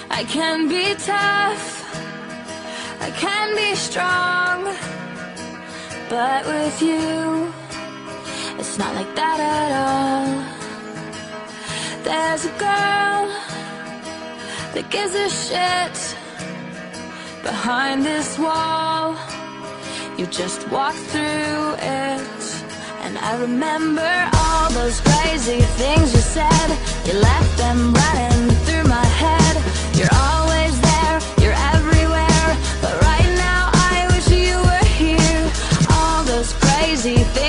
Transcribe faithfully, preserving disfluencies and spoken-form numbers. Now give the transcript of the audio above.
I can be tough, I can be strong, but with you, it's not like that at all. There's a girl that gives a shit behind this wall. You just walk through it, and I remember all those crazy things you said. You left them running through my head. You're always there, you're everywhere, but right now I wish you were here. All those crazy things